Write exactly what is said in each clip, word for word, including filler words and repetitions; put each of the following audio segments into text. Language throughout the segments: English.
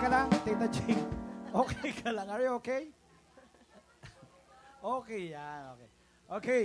ka lang, Tita Jing. Okay ka lang. Are you okay? Okay, yan. Okay. Okay.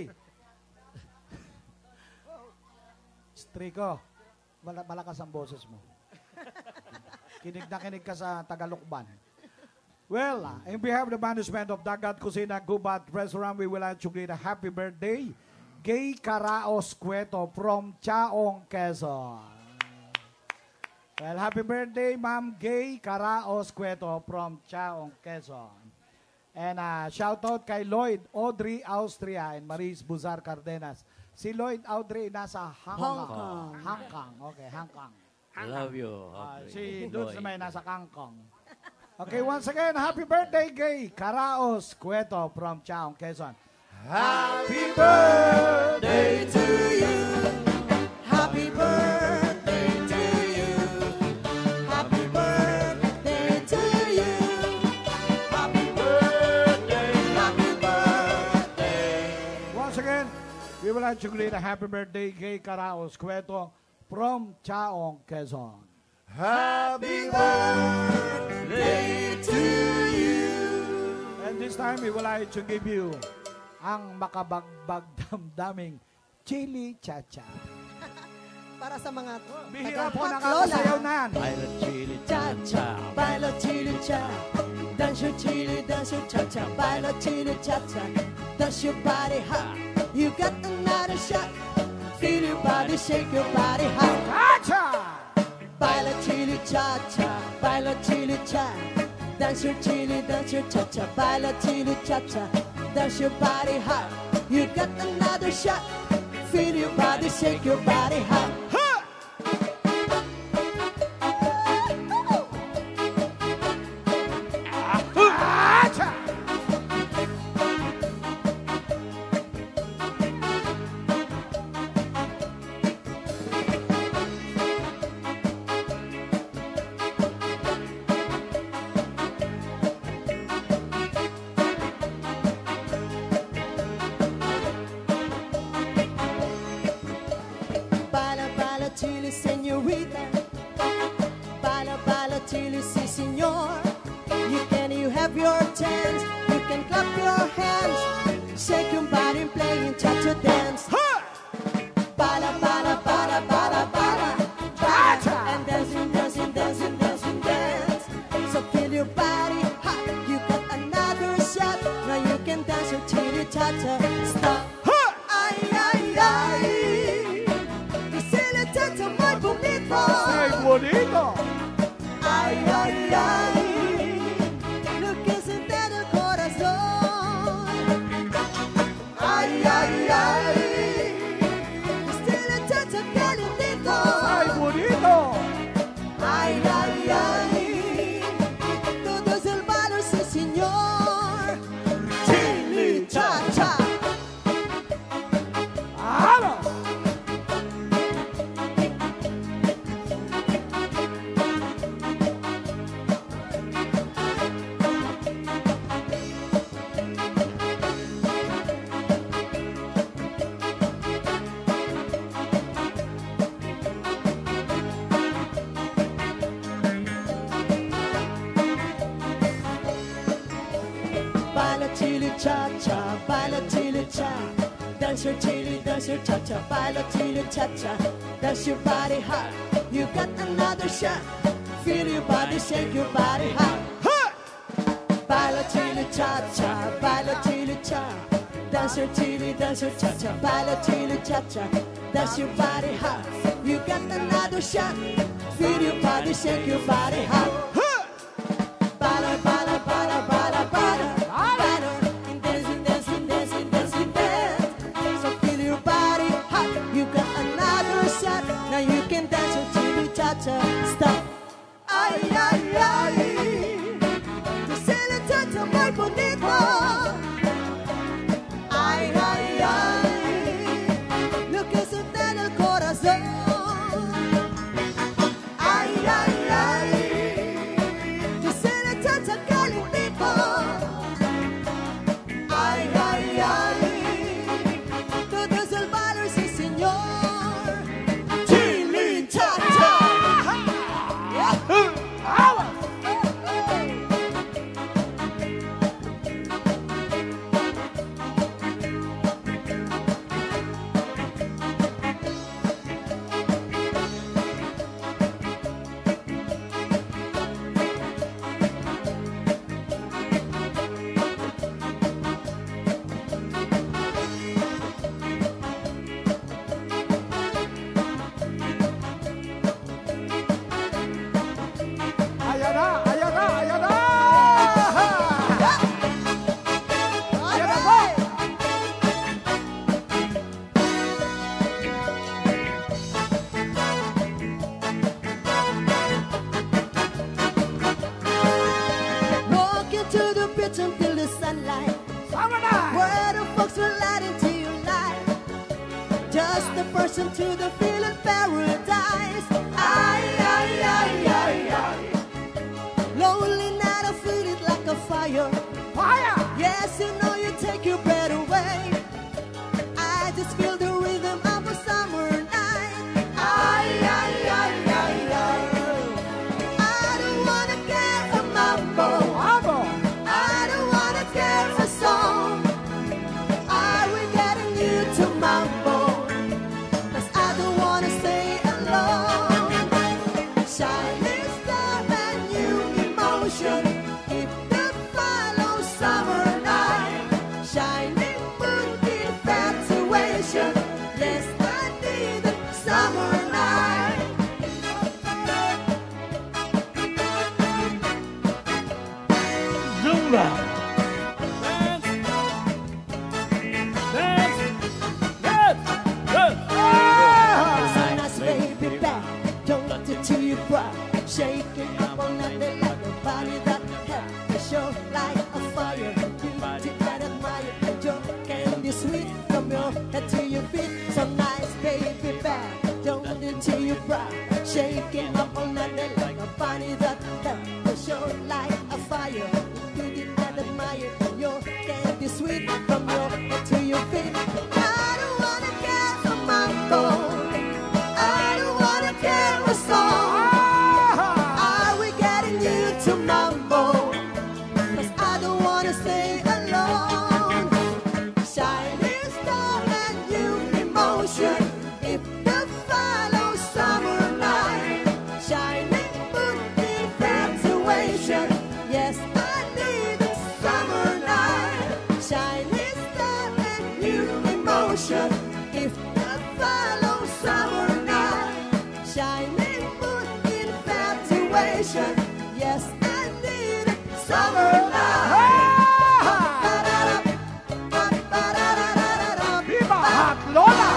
Striko, mal malakas ang boses mo. Kinig na kinig ka sa Tagalukban. Well, uh, in behalf of the management of Dagat Kusina Gubat Restaurant, we would like to greet a happy birthday, Gay Karaos Cueto from Chaong, Quezon. Well, happy birthday, Ma'am Gay Karaos Cueto from Chaong, Quezon. And uh, shout out kay Lloyd Audrey Austria and Maris Buzar Cardenas. Si Lloyd Audrey nasa Hong Kong. Hong Kong. Okay, Hong Kong. I love you. Uh, si Dudes naman nasa Hong Kong. Okay, once again, happy birthday, Gay Karaos Cueto from Chaong, Quezon. Happy birthday to you. Happy birthday to you. Happy birthday to you. Happy birthday, happy birthday. Once again, we would like to greet a happy birthday, Gay Karaos Cueto from Chaong, Quezon. Happy birthday to you. And this time, we would like to give you ang makabagbag damdaming Chili Cha-Cha. Para sa mga Bihira po taga- nakakasayaw na. Baila chili cha-cha. Baila chili cha, dance your chili, dance your cha-cha. Baila chili cha-cha, dance your body hot. You got another shot. Feel your body, shake your body hot. Cha-Cha! Baila chili cha-cha, baila chili cha. Dance your chili, dance your cha-cha. Baila chili cha-cha, dance your body hot. You got another shot. Feel your body, shake your body hot. Baila, baila, chili, señorita. Baila, baila, chili, si, señor. You can, you have your chance. You can clap your hands. Shake your body and playing cha-cha dance. Baila, baila, baila, baila, baila. Cha-cha. And dancing, dancing, dancing, dancing, dance. So feel your body hot. You got another shot. Now you can dance your chili cha-cha. Stop. Ay, ay, ay. Cha-cha muy bonito. Ay, bonito! Ay, ay, ay. Lo que siente en el corazón. Ay, ay, ay. Estilo cha-cha calientito. Ay, bonito! Ay, ay, ay. Todo es el valor, sí, señor. Chili cha-cha. Vamos! Baila chili cha-cha, baila chili cha. Dance your chili, dance your cha-cha. Baila chili cha-cha, dance your body hot. You got another shot. Feel your body, shake your body hot. Baila chili cha-cha, baila chili cha. Dance your chili, dance your cha-cha. Baila chili cha-cha, dance your body hot. You got another shot. Feel your body, shake your body hot. Baila, baila, baila, baila, baila. Baila, and dancing, dancing, dancing, dancing, dance. So feel your body hot. You got another shot. Now you can dance your chili cha-cha. Stop. Ay, ay, ay. Tu chili cha-cha muy bonito. Ay, ay, ay. Lo que siente en el corazón. Ay, ay, ay. right into your life. Just the person to the feeling paradise. I, I, I, I, I. Lonely night, I feel it like a fire. Fire! Yes, you know you take your breath away. I just feel the rhythm of a summer night. I, I, I, I, I. I don't wanna get a mambo. Bravo! I don't wanna get a song. Are we getting you to mambo? 'Cause I don't wanna stay alone. Shining star and new emotion. If the follow summer night. Shining moon infatuation. Yes, I need a summer night. Zumba. Dance. Dance. Dance. Dance. So nice, baby, back. Don't let it to you cry. Shaking up all night like a body that had a show like a fire. Beauty that admire. Your candy sweet from your head to your feet. So nice, baby, back. Don't let it to you cry. Shaking up all night like a body that had a show like a fire. Beauty that admire. Your candy sweet from your head to your feet. I don't wanna get a mambo. I don't wanna get a song. Are we getting you to mambo? 'Cause I don't wanna stay alone. Shining star and new emotion. If the follow summer night. Shining moon infatuation. Yes, I need a summer night. Shining star and new emotion. If the follow summer night. Shining moon infatuation. Yes, I need a summer night. Viva Hot Lola!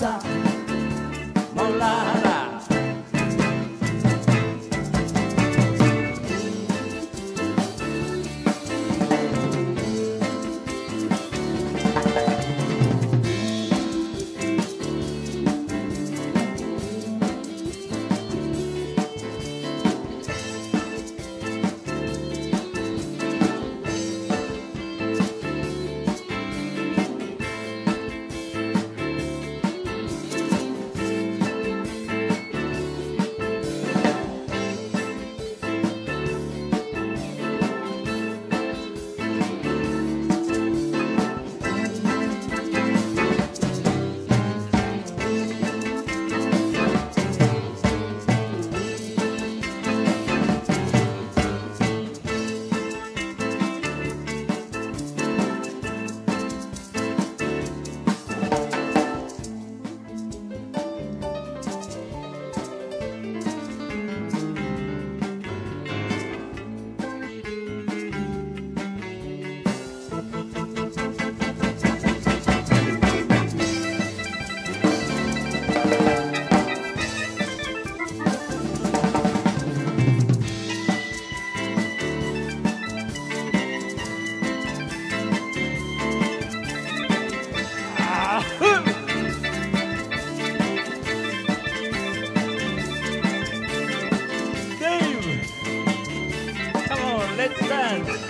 Palusa. Maulana. Dave! Come on, let's dance!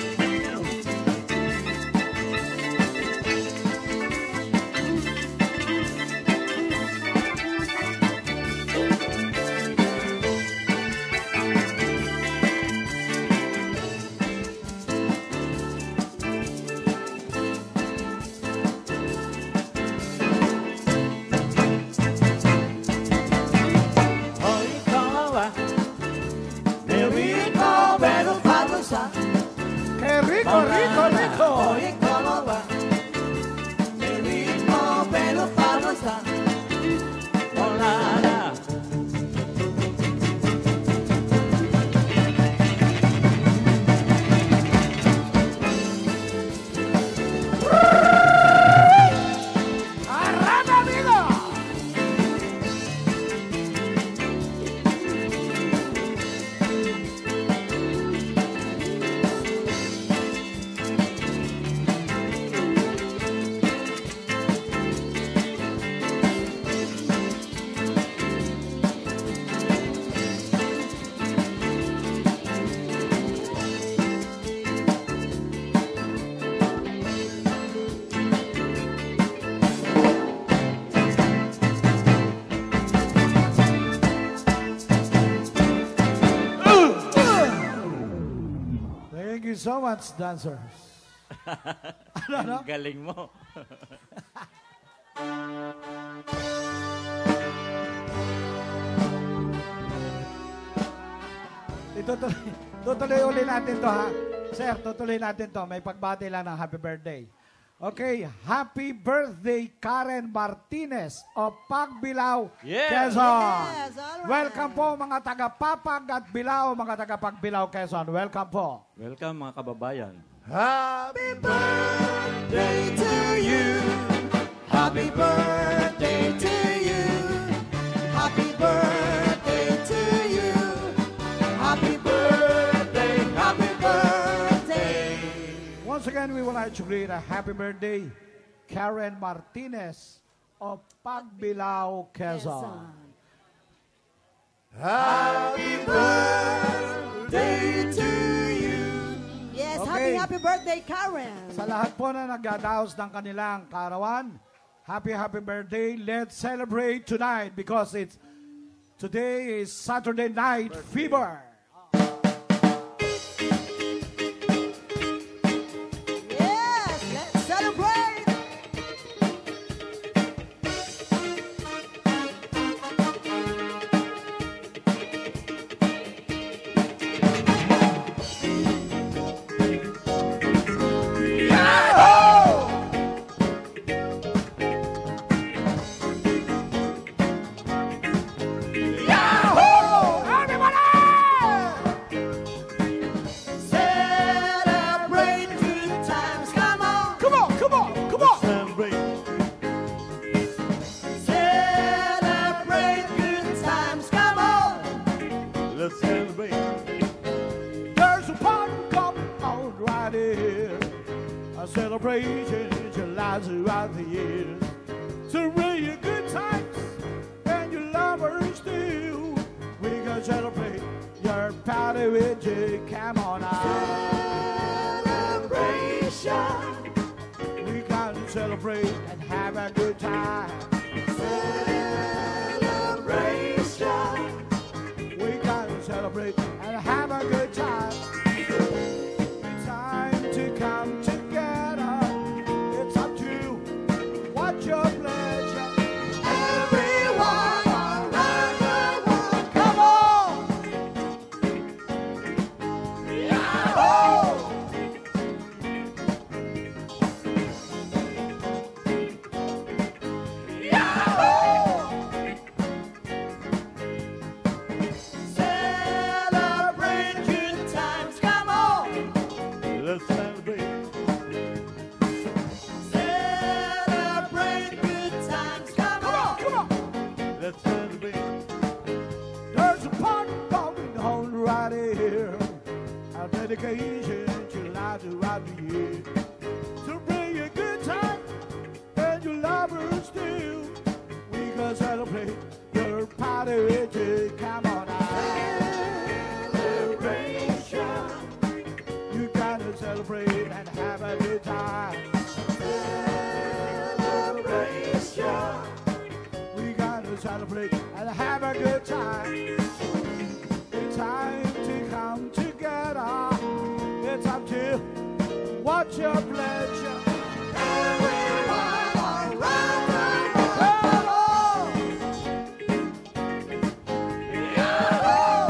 ¡Qué rico, rico, rico! Oye, ¿cómo va? Mi ritmo, pero famosa. Maulana. ¡Arrama, amigo! Thank you so much, dancers. Ano, ano? Ang galing mo. Itutuloy, tutuloy uli natin to, ha? Sir, tutuloy natin to. May pagbati lang ng happy birthday. Okay, happy birthday, Karen Martinez of Pagbilao, Yeah. Quezon. Yes, all right. Welcome po mga taga-Papag at Bilao, mga taga-Pagbilao, Quezon. Welcome po. Welcome mga kababayan. Happy Birthday to you. Happy birthday to you. Happy birthday to you. Happy birthday, happy birthday. Once again, we would like to greet a happy birthday, Karen Martinez of Pagbilao, Quezon. Happy birthday to you. Yes, Okay. happy, happy birthday, Karen. Sa lahat po na nagdadaos ng kanilang karawan, happy, happy birthday. Let's celebrate tonight because it's today is Saturday Night Fever. Yes, let's celebrate. A celebration July throughout the years. So bring your good times and your lovers too. We can celebrate your party with you. Come on out. Celebration. We can celebrate and have a good time. Celebration. We can celebrate and have a good time. It's time to come together. It's up to you. What's your pleasure? Everyone around the world, come on. Yahoo! Celebrate good times, come on. Let's celebrate. Celebrate good times, come on. Come on. Let's celebrate. There's a party going on right here. Our dedication July throughout the year. So bring a good time and your lovers too. We can celebrate your party with you. Come on out. Celebration. You gotta celebrate and have a good time. Celebration. We gotta celebrate and have a good time. It's time to come together. It's up to you. What's your pleasure? Everyone around the world, come on. Yahoo!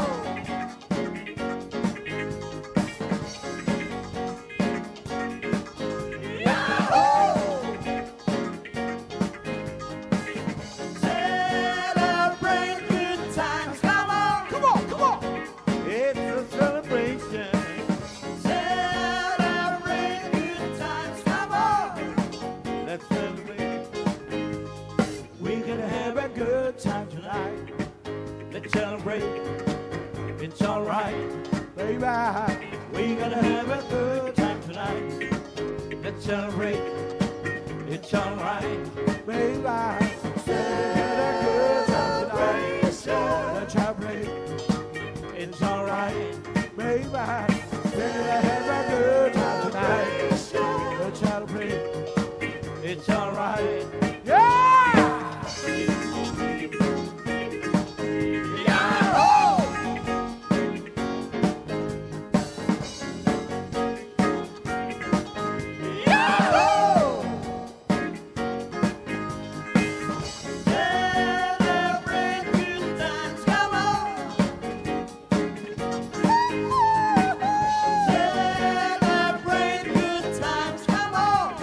Celebrate good times, come on. Come on, come on. It's a celebration. Celebrate good times, come on. Let's celebrate. We're gonna have a good time tonight, Let's celebrate. It's alright. baby. We're gonna have a good time tonight. Let's celebrate. It's alright. Baby. Had a good time tonight. Let's celebrate. It's alright. Baby. We're gonna have a good time tonight. Let's celebrate. It's alright. Yeah! Celebrate good times, come on. Celebrate good times, come on.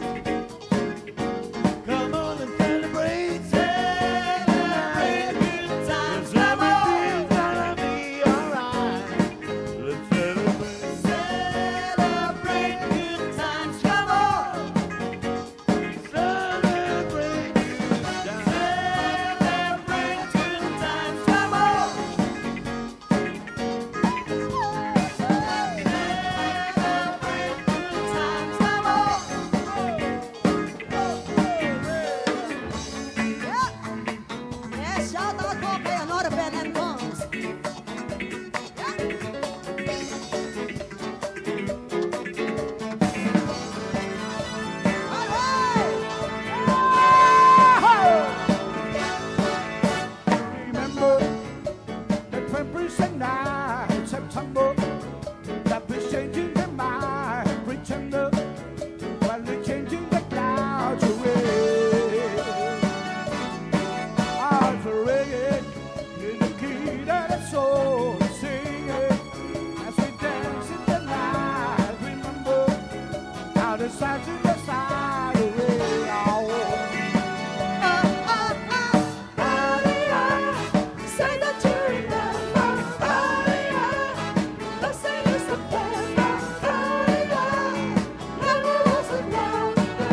Come on and celebrate. Celebrate good times, come on. Everything's gonna be alright. Let's celebrate. Celebrate good times, come on. Celebrate good times. Celebrate good times, come on. Celebrate good times, come on. Yeah. Yeah, shout out for Bay Nora Ben and Guns. Remember the twenty-second night, September, that was changing their mind, pretender, while they're changing the clouds away. Hearts are ringing in the key that it's so singing as we dance in the night. Remember how the side to the side away. Say that you remember, let's say it's September, when we wasn't younger.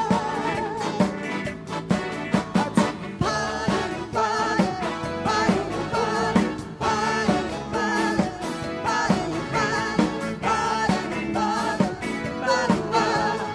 Party, party, party, party, party, party, party, party, party, party, party, party.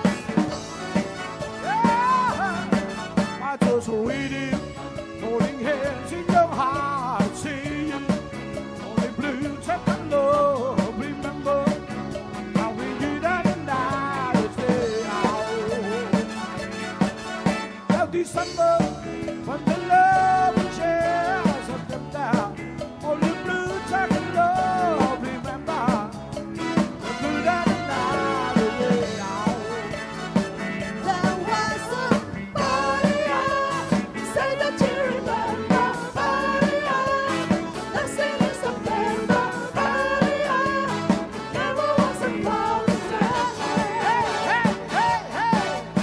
December, when the love shares of them down. Only blue jacket love, remember the blue that night away now. There was a party, say that you remember, party, the city is a September, party, never was a party. Hey, hey, hey, hey.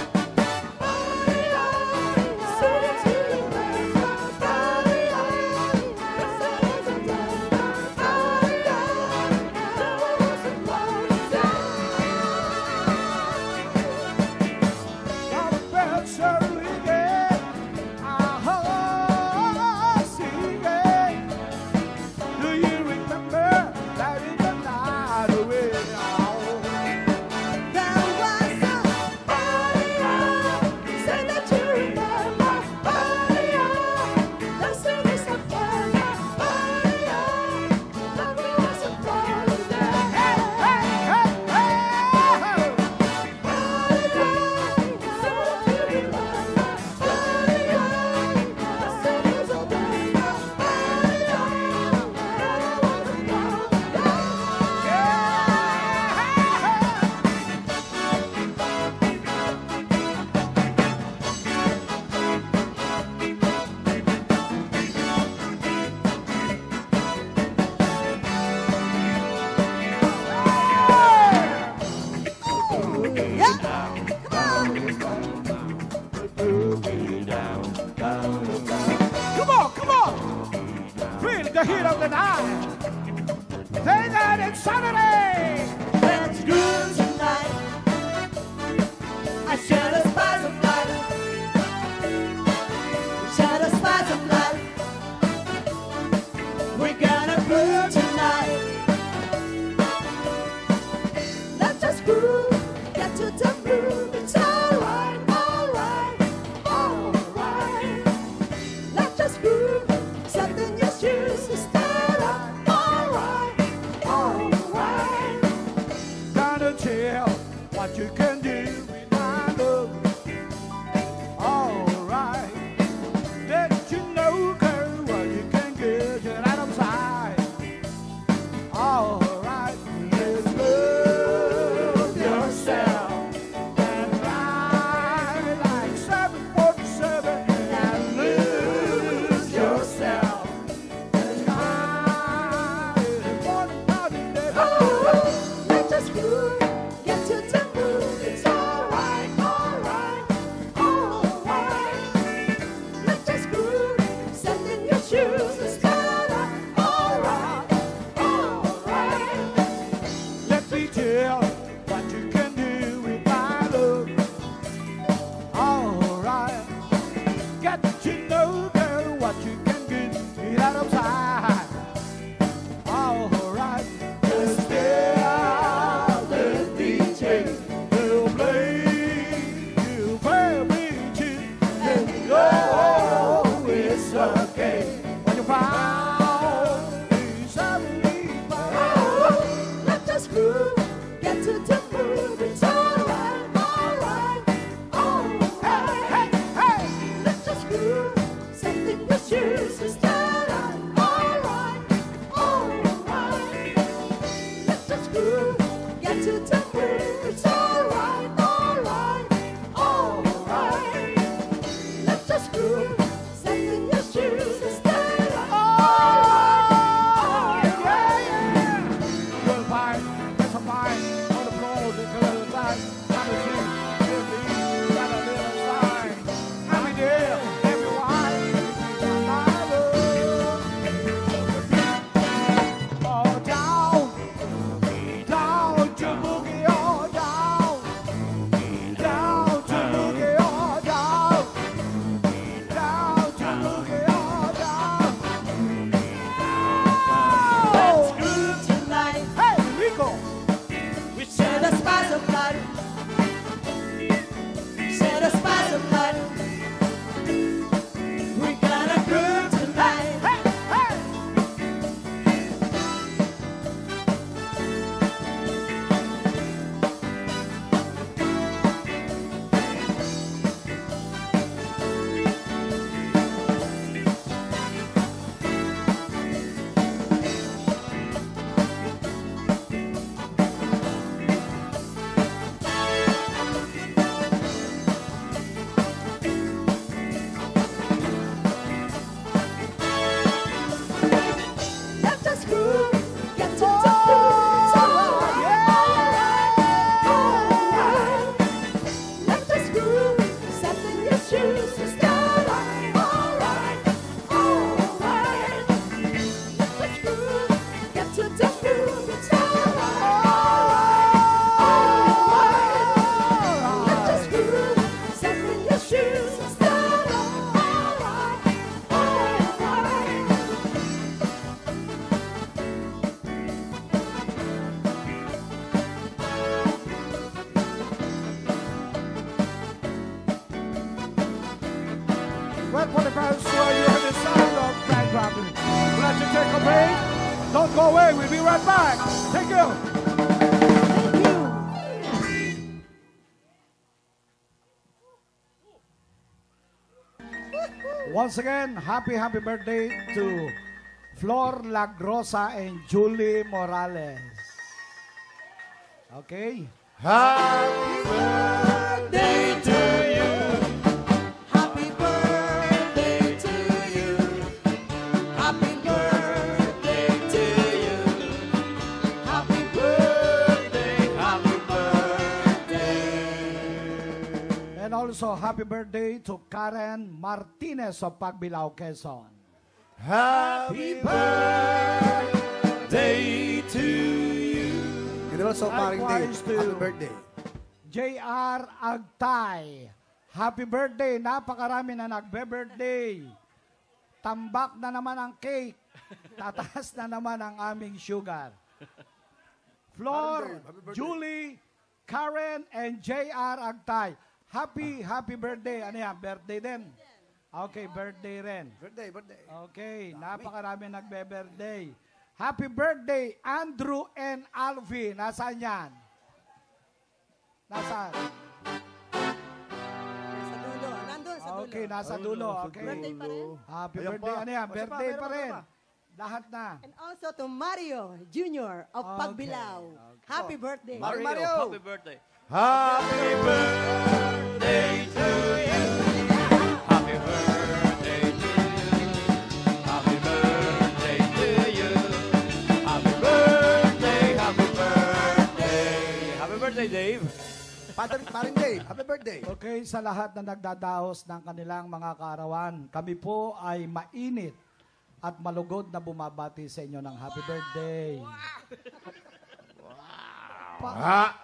Say that you remember, party, the city is a September, party, never was a party. Now the bells are ringing, ah, singing. Do you remember that in the night away now? There was a party, say that you remember, party, the city is a September, party, never was a party. Hey, hey, hey, hey. Come on, come on. Feel the heat of the night. Thank God it's Saturday. Let's groove tonight. I share the spice of life. Share the spice of life. We're gonna groove tonight. Let's just groove. Get to the groove. It's alright, alright, alright. Let's just groove. Something you choose to start up. Alright, alright. Gonna tell what you can do when I love you. Well, for the fans who are here, the sound of Grand Rapids. We'll let you take a break. Don't go away. We'll be right back. Thank you. Thank you. Once again, happy, happy birthday to Flor Lagrosa and Julie Morales. Okay? Happy birthday to you. Happy birthday to you. Happy birthday to you. Happy Birthday, happy birthday. And also, happy birthday to Karen Martinez of Pagbilao, Quezon. Happy birthday to you. And also, paring Dave, Likewise to- happy birthday. J R Agtay. Happy birthday. Napakarami na nagbe-birthday. Tambak na naman ang cake. Tataas na naman ang aming sugar. Flor, Happy birthday. Julie, Karen, and J R Agtay. Happy, happy birthday. Ano yan? Birthday din? Okay, birthday rin. Birthday, birthday. Okay, napakarami nagbe-birthday. Happy birthday, Andrew and Alvin. Nasaan yan? Nasaan? Nasa dulo. Nandun sa dulo. Okay, nasa dulo. Okay. Birthday pa rin. Happy Ayan birthday. pa. Ano yan? Kasi Birthday pa, pa meron rin. pa. Lahat na. And also to Mario Junior of Okay. Pagbilao. Happy birthday. Mario, Mario. Happy birthday. Happy birthday to you. Happy birthday to you. Happy birthday to you. Happy birthday, happy birthday. Happy birthday, Dave. Paring, paring Dave, happy birthday. Okay, sa lahat na nagdadaos ng kanilang mga kaarawan, kami po ay mainit at malugod na bumabati sa inyo ng happy birthday. Ha?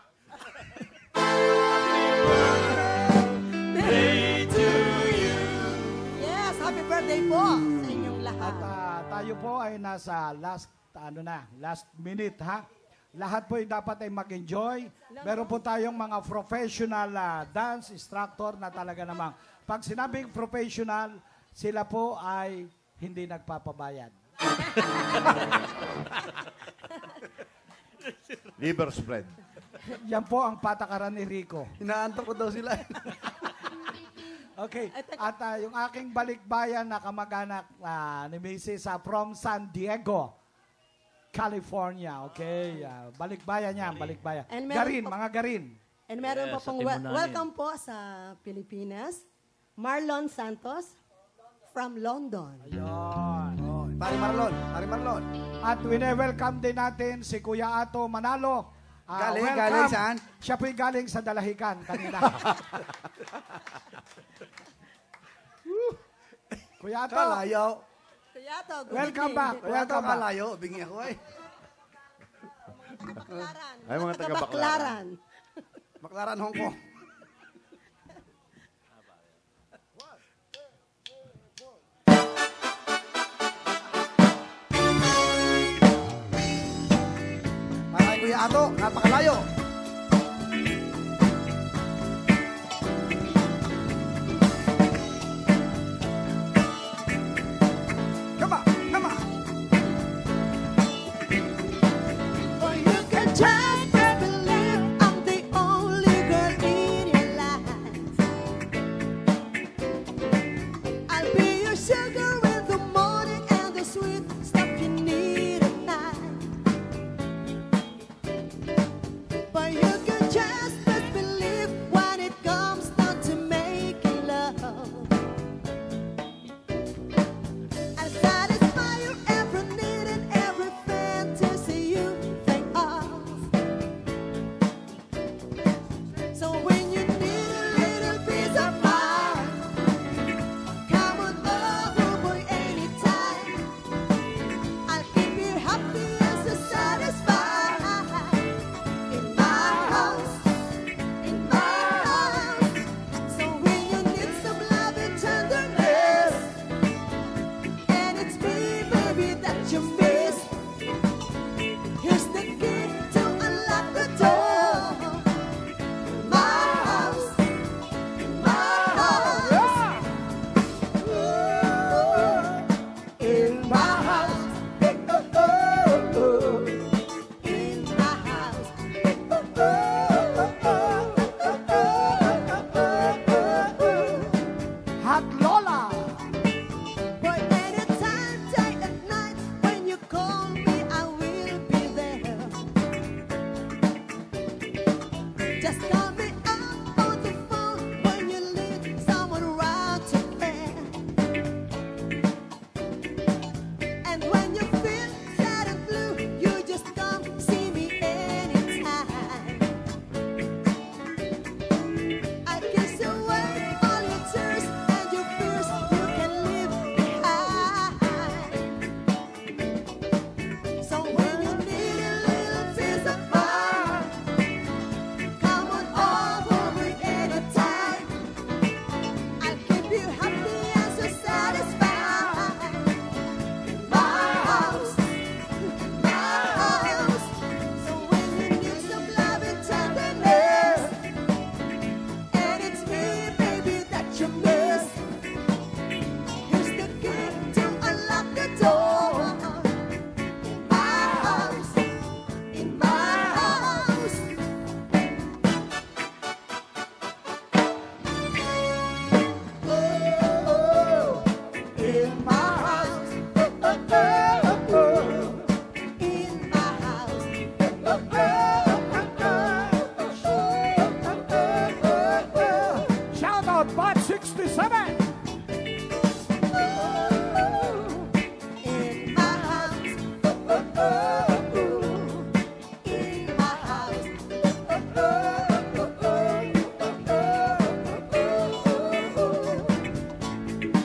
Day to you. Yes, happy birthday po sa inyong lahat. At ah, tayo po ay nasa last, ano na, last minute ha. Lahat po ay dapat ay mag-enjoy. Meron po tayong mga professional ah, dance instructor na talaga namang pag sinabing professional, sila po ay hindi nagpapabayad. Liver spread. Yan po ang patakaran ni Rico. Inaantok ko daw sila. Okay. Ay, teka. At ah, yung aking balikbayan na kamag-anak ah, ni Missus ah, from San Diego, California. Okay. ah, balikbayan yan, balikbayan. And meron Garin, pa- mga garin. And meron Yes, pa pong sa wel- Timunanin. welcome po sa Pilipinas. Marlon Santos from London. Ayun. Oh, paring Marlon, paring Marlon. At wine-welcome din natin si Kuya Ato Manalo. Ah, Galing, welcome. galing saan? Siya po'y galing sa Dalahican kanina. Woo. Kuya Ato, Kalayo. Kuya to, good welcome evening. back. Kaya ito, Welcome back. kalayo. Bingi ako eh. Baklaran. Ay, mga taga Baklaran. Baklaran, Hong Kong. Para kay Kuya Ato, napakalayo. Come on, come on. Or you can just believe I'm the only girl in your life. I'll be your sugar in the morning and the sweet stuff you need at night. sixty-seven. In my house, oh, oh, oh, oh. In my house, oh, oh, oh, oh, oh, oh, oh.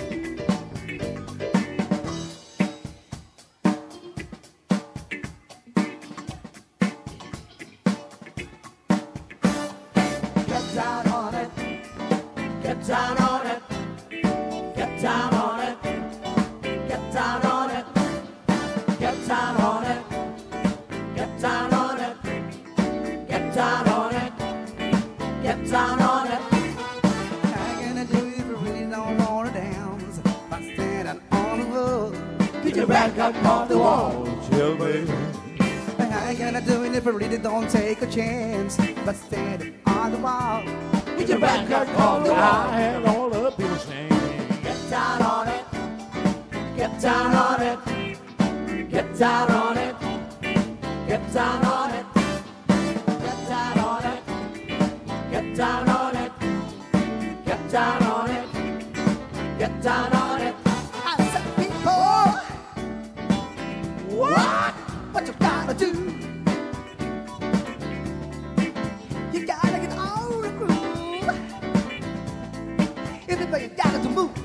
Get down on it, get down on it, get down on it, get down on it, get down on it, get down on it, get down on it, get down on it. How can I do if you really don't wanna dance? By standing on the wall. Get your back up off the wall. Tell me. How can I do it if I really don't take a chance? By standing on the wall. Get your back up off the I wall. had all the people saying, Get down on it, get down on it, get down on it, get down on it, get down on it, get down on it, get down on it, get down on it. I said, people, what? What you gotta do? You gotta get on the groove. Everybody gotta to move.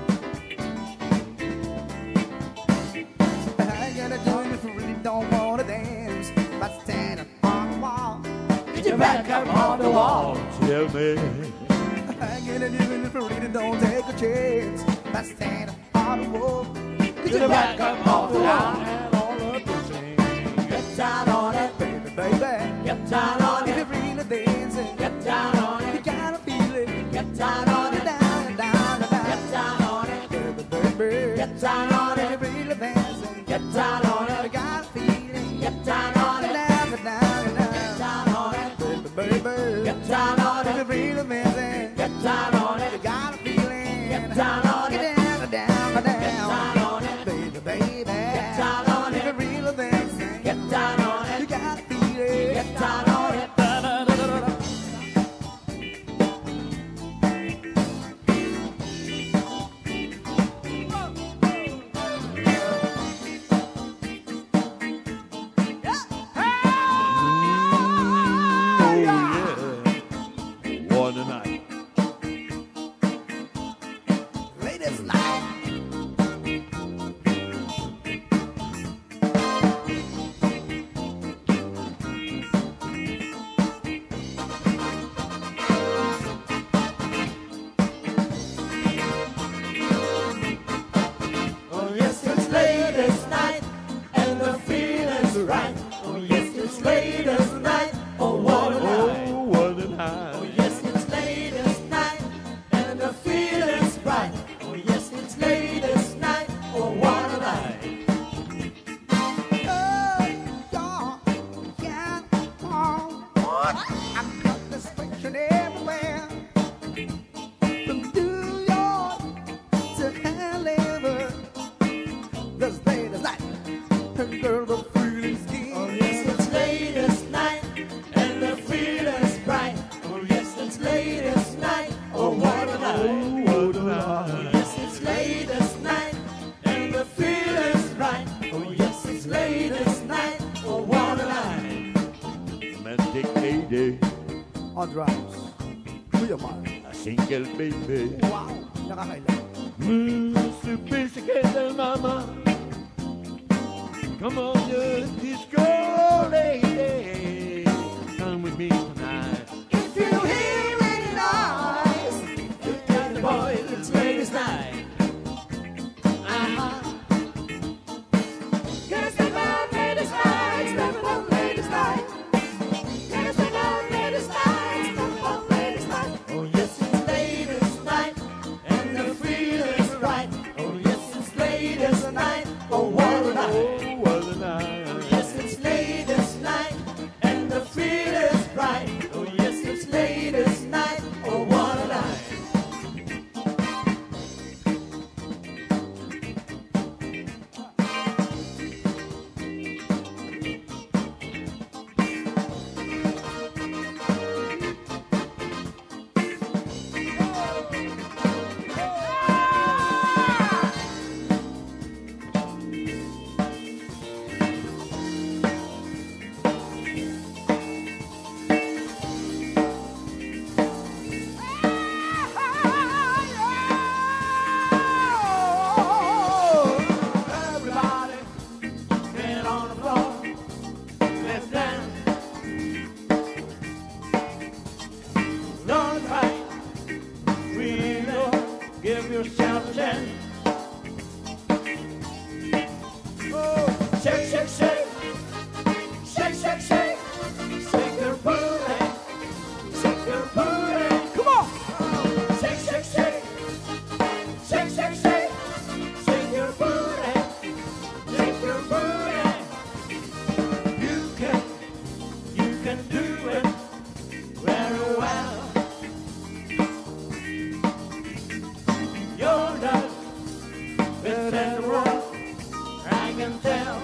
How can I do it if you really don't wanna dance? By standing on the wall. Get your back up on the wall. Tell me. How can I do it if you really don't take a chance? By standing on the wall. Get your back up on the I wall. had all the people saying, Get down on it, Baby, baby. get down on If it, you're really dancing, get down on you it, gotta feel it. get down on it, Down and down and down. get down on it, Baby, baby. get down on If it, you're really dancing, get down on you it, gotta feel it. get down on it, Down and down and get down. down on it, Baby, baby. get down on If you're it, really dancing, get down on you it, gotta feel it. get down on Get it, down and down and get down. down on it, Baby, baby. get down on If you're it, really dancing, get down on you it, gotta feel it. get down on it. Oh, yeah. One night. Ladies night. Oh yes, it's late as night, and the feeling's right. Oh yes, it's late as night. Oh what a night. Oh, what a Oh night. yes, it's late as night, and the feeling's bright. Oh yes, it's late as night. Oh what a night. Oh, yeah, what? I'm got this fiction everywhere. From New York to Hanover. This late as night. And girl, the feeling's keen. Oh yes, it's late as night, and the feeling's bright. Oh yes, it's late as night. Oh what a night. Oh, what a Oh night. yes, it's late as night, and the feeling's right. Oh yes, it's late as night. Oh what a night. Romantic lady. On drums. Kuya Mar. A single baby. Wow. Nakakailan. Mm, sophisticated mama. Come on, just disco lady. Come with me tonight. If you hear any noise, you tell the boy it's late as night. Uh-huh. Gonna step out late as night, step out late as night. Gonna step out late as night, step out late as night. Oh yes, it's late as night, and the feeling's right. Oh yes, it's late as night. Oh what a night. Oh, what a night. Oh yes, it's late as night, and the feeling's bright. Oh yourself a chance. Oh, shake, shake, shake, shake, shake, shake, shake your booty, shake your booty. Come on, shake, shake, shake, shake, shake, shake, shake your booty, shake your booty. You can, you can do it very well. You're not with everyone, I can tell.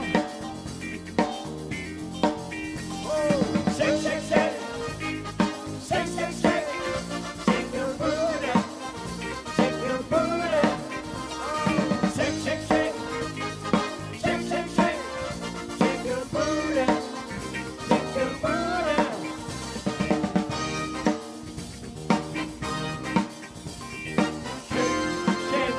Oh, shake, shake, shake, shake, shake, shake, shake your booty, shake your booty. Oh, shake, shake, shake, shake, shake, shake, shake your booty, shake your booty. Shake,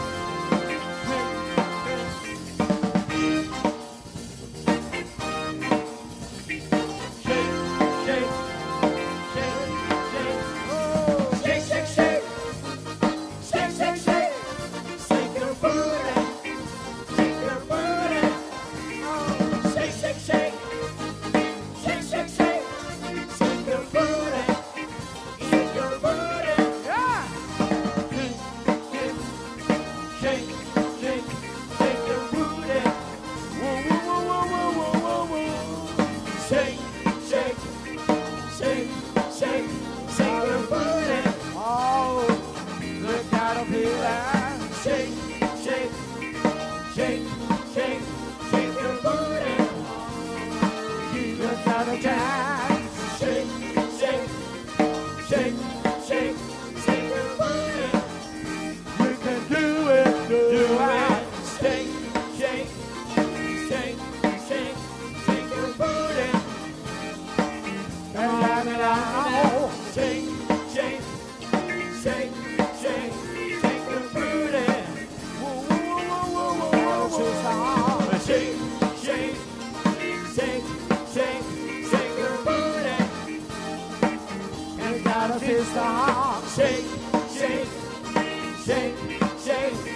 Shake, shake, shake, shake,